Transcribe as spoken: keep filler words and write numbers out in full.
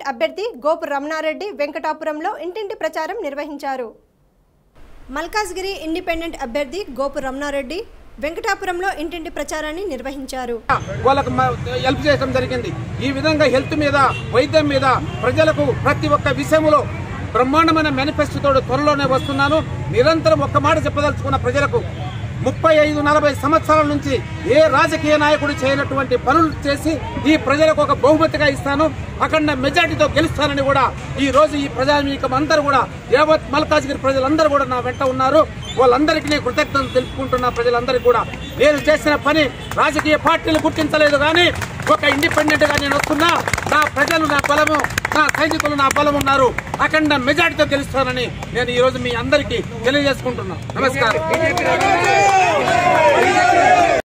Independent అభ్యర్థి గోపు రమణారెడ్డి వెంకటాపురంలో ఇంటింటి ప్రచారం నిర్వహించారు. మల్కాజ్గిరి ఇండిపెండెంట్ అభ్యర్థి గోపు రమణారెడ్డి వెంకటాపురంలో ఇంటింటి ప్రచారాన్ని నిర్వహించారు. వాళ్ళకు హెల్ప్ చేయడం జరిగింది. ఈ విధంగా హెల్త్ మీద, వైద్యం మీద ప్రజలకు ప్రతి ఒక్క విషయంలో బ్రహ్మాండమైన మేనిఫెస్టోతో త్వరలోనే వస్తున్నాను. నిరంతరం ఒక్క మాట చెప్పదలుచుకున్న ప్రజలకు ముప్పై ఐదు నలభై సంవత్సరాల నుంచి ఏ రాజకీయ నాయకుడు చేయనటువంటి పనులు చేసి ఈ ప్రజలకు ఒక బహుమతిగా ఇస్తాను, అఖండ మెజార్టీతో గెలుస్తానని కూడా ఈ రోజు ఈ ప్రజానీకం అందరూ కూడా యావత్ మల్కాజ్గిరి ప్రజలందరూ కూడా నా వెంట ఉన్నారు. వాళ్ళందరికీ నేను కృతజ్ఞతలు తెలుపుకుంటున్నా. ప్రజలందరికీ కూడా నేను చేసిన పని రాజకీయ పార్టీలు గుర్తించలేదు, కానీ ఒక ఇండిపెండెంట్ గా నేను వస్తున్నా. నా ప్రజలు నా బలము, నా సైనికులు నా బలం ఉన్నారు. అఖండ మెజార్టీతో గెలుస్తానని నేను ఈ రోజు మీ అందరికీ తెలియజేసుకుంటున్నా. నమస్కారం.